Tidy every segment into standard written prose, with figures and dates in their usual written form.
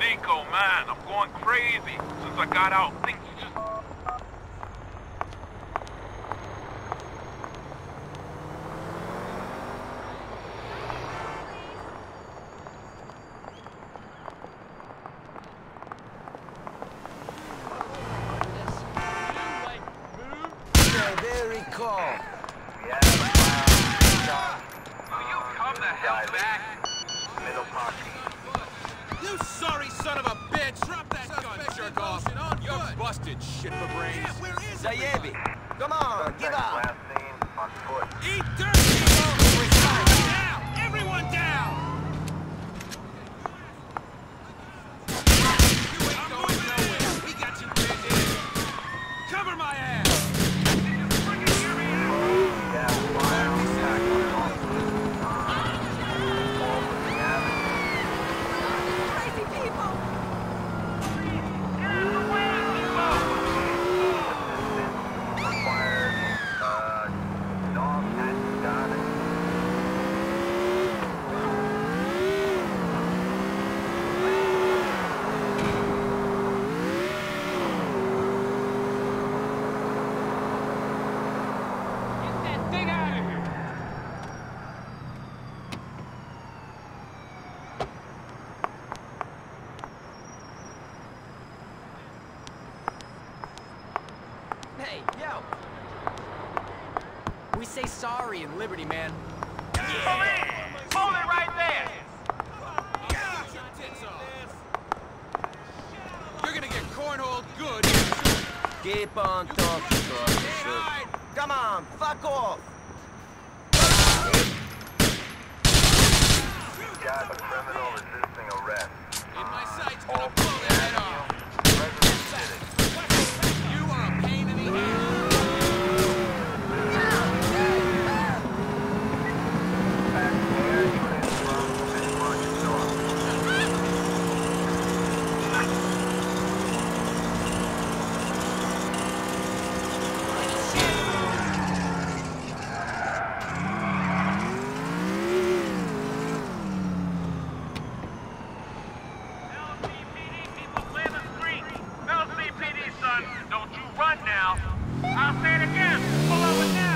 Nico, man, I'm going crazy. Since I got out, things just... Very calm. Will you come the hell back? Middle pocket. You sorry son of a bitch! Drop that gun, jerk off! You're busted, shit for brains. Yeah, where is Zayebi, come on, give up. Last seen on foot. Eat dirt, people! Down! Everyone down! You ain't going nowhere. We got you pinned in. Cover my ass! Hey, yo. We say sorry in Liberty, man. Police! Hold it right there! You're gonna get cornholed good. Keep on talking, officer. Come on, fuck off. Got a criminal resisting arrest. In my sights, gonna blow their head off. Resident City. You are a pain in the ass. Back where you came from, and march north. LCPD people clear the street. LCPD, son, don't you run now. I'll say it again. Pull over now.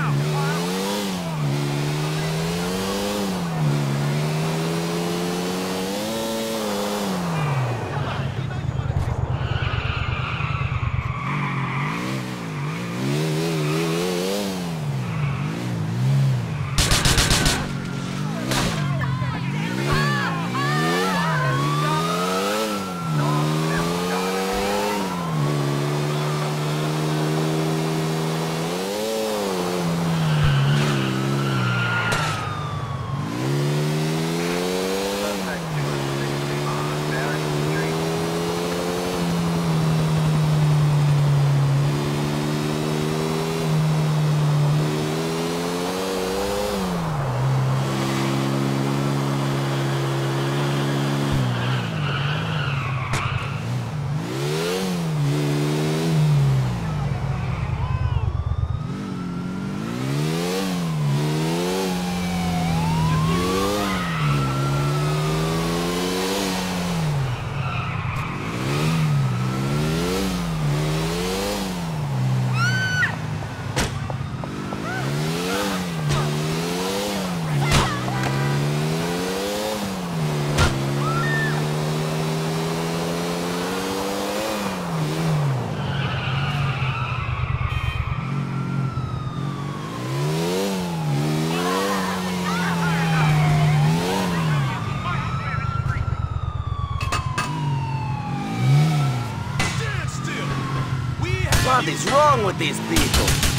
What is wrong with these people?